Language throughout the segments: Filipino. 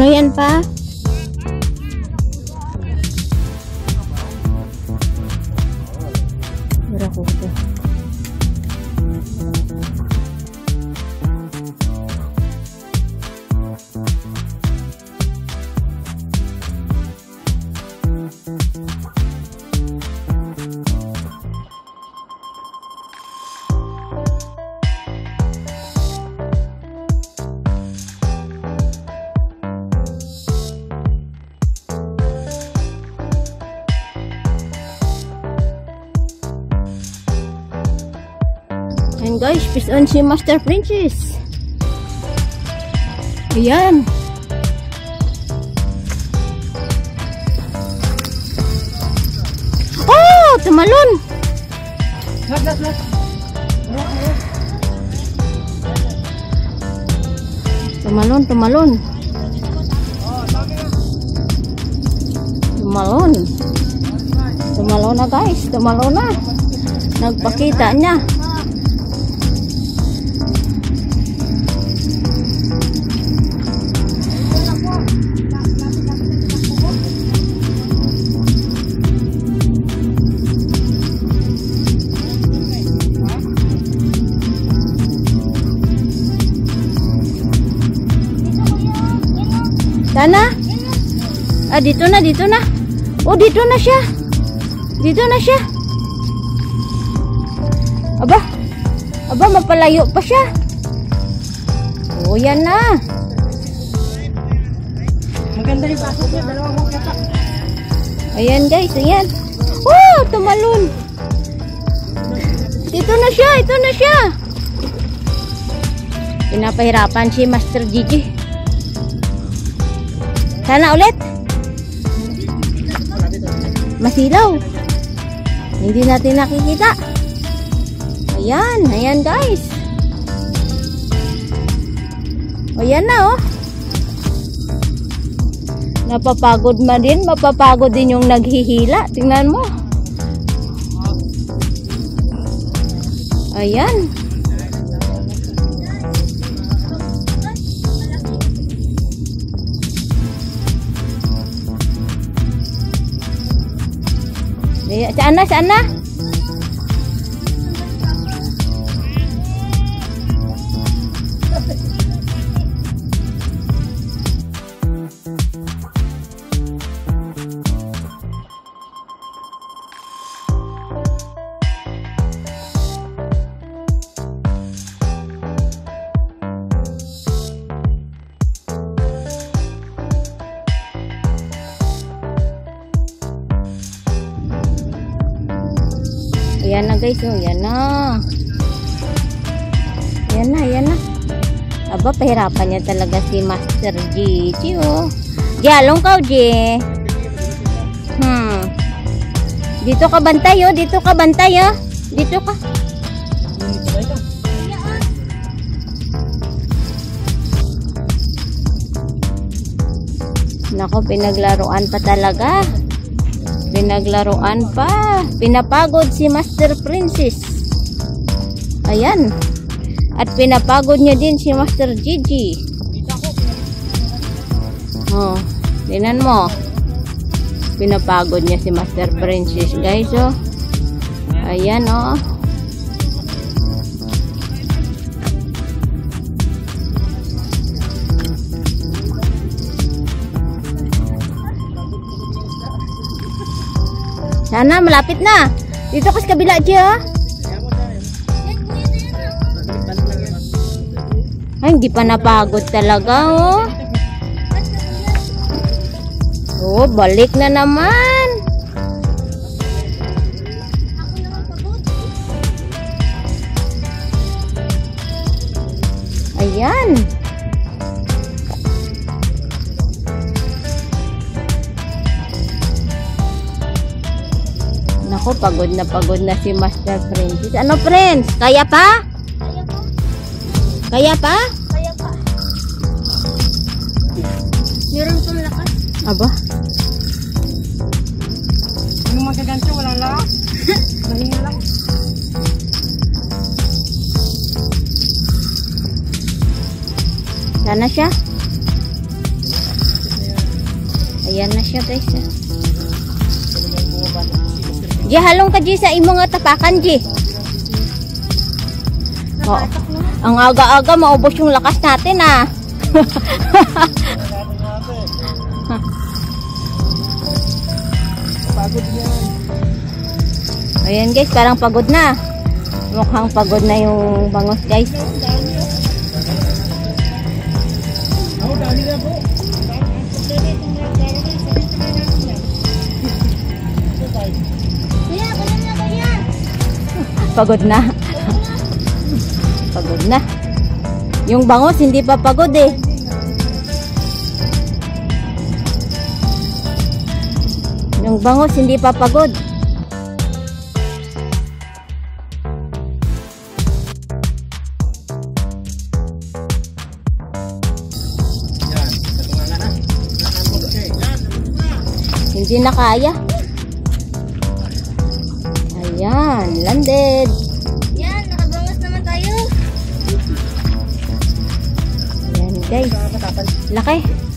Ano yan pa? Barakuda. And guys, fish on si Master Princess. Ayan. Oh, tumalon. Tumalon, tumalon. Tumalon. Tumalon na guys, tumalon na. Nagpakita niya. Sana? Ah, dito na, dito na. Oh, dito na siya. Dito na siya. Aba. Aba, mapalayo pa siya. Oh, yan na. Maganda yung pasok niya, dalawang mukha. Ayan guys, ayan. Oh, tumalon. Dito na siya, ito na siya. Pinapahirapan si Master Gigi. Sana ulit. Masilaw. Hindi natin nakikita. Ayan, ayan guys. Ayan na oh. Napapagod man din, mapapagod din yung naghihila. Tingnan mo. Ayan. Sana, sana. Ayan na guys, oh, yan na. Yan na, yan na. Aba, pahirapan niya talaga si Master Gigi, oh. Jalong ka, G. Dito ka bantay, oh. Dito ka bantay, oh. Dito ka. Nako, pinaglaruan pa talaga. Pinaglaruan pa. Pinapagod si Master Princess. Ayan. At pinapagod niya din si Master Gigi. Oh, tingnan mo. Pinapagod niya si Master Princess, guys, oh. Ayan, oh. Sana, malapit na. Dito ka sa kabila, Gia. Ay, hindi pa napagod talaga, oh. Oh, balik na naman. Ayan. Nako, pagod na si Master Princess. Ano, Prince? Kaya pa? Kaya pa? Kaya pa. Meron pang lakas. Aba? Yung magaganto, wala lakas. Mahinga lang. Sana siya? Ayan na siya guys. Di halong ka G sa imo nga tapakan G. Oh, ang aga-aga maubos yung lakas natin ah. Pagod yan. Ayan guys, parang pagod na. Mukhang pagod na yung bangos guys. Oh, dali na po. Pagod na. Pagod na. Yung bangos hindi pa pagod eh. Yung bangos hindi pa pagod. Hindi na kaya. Ayan, landed. Yan, nakabangos naman tayo. Ayan guys. Laki.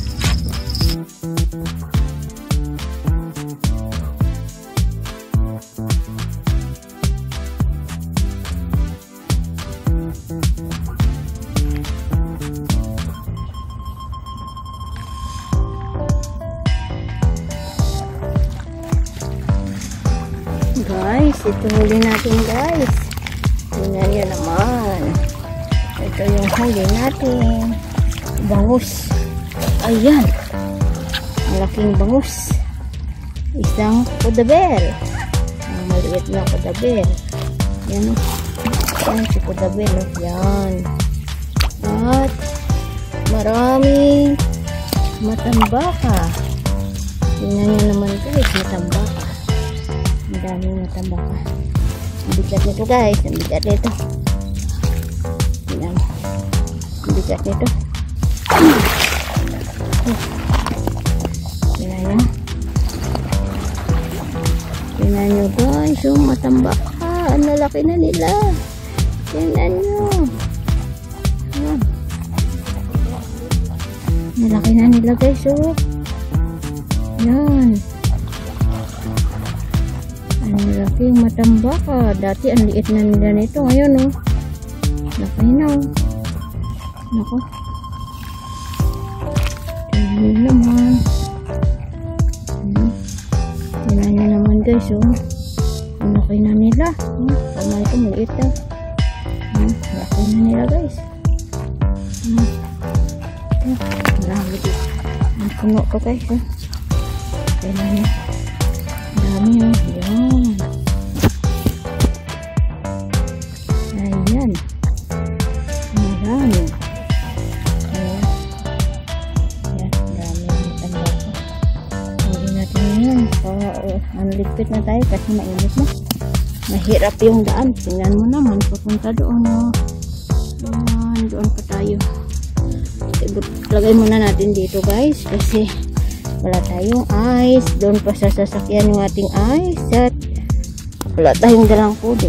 Guys, ito huli natin guys. Tingnan nyo naman. Ito yung huli natin. Bangus. Ayan. Malaking bangus. Isang kudabel. Ang maliit na kudabel. Yan o. Yan si kudabel o. Yan. At maraming matambaka. Tingnan nyo naman guys. Matambaka. Ang daming matambaka. Ang bigat nito guys. Ang bigat nito. Tingnan. Ang bigat nito. Tingnan nyo. Tingnan nyo guys. Yung matambaka. Ang lalaki na nila. Tingnan nyo. Ayan. Malaki na nila guys. Oh. Yan. Ang laking matambaka. Dati ang liit na nila nito. Ngayon oh. Laki na oh. Nako. Tingnan naman. Tingnan nyo naman guys oh. Ang laki na nila. Kamay ko maliit na. Laki na nila guys. Marami dito. Ang puno ko guys oh. Tingnan nyo. Dami oh. Yan. Ayan. Marami. Ayan. Ayan. Dami ang matambaka. Hindi natin yan. Ligpit na tayo kasi mainit na. Mahirap yung daan. Tingnan mo naman. Papunta doon oh. Ayan. Doon pa tayo. Lagay muna natin dito guys. Kasi wala tayong ice. Doon pa sa sasakyan yung ating ice. At wala tayong dalang kudi.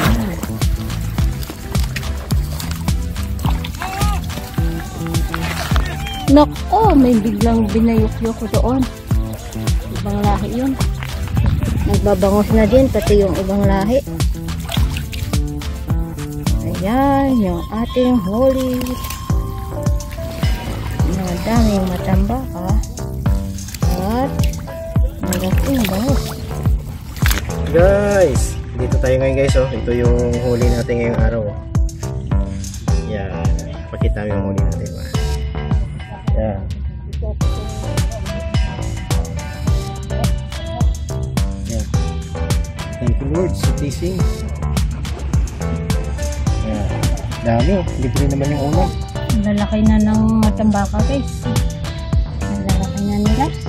Nako, may biglang binayok-yok ko doon. Ibang lahi yun. Nagbabangos na din pati yung ibang lahi. Ayan, yung ating huli. Daming matambaka. At malaking bangus. Guys, dito tayo ngayon guys oh. Ito yung huli natin ngayong araw. Yan, pakita mo yung huli natin ba. Yan. Yan. Thank you Lord sa teasing. Yan. Dami oh, libre naman yung ulam. Ang lalaki na ng matambaka guys. Ang lalaki na nila.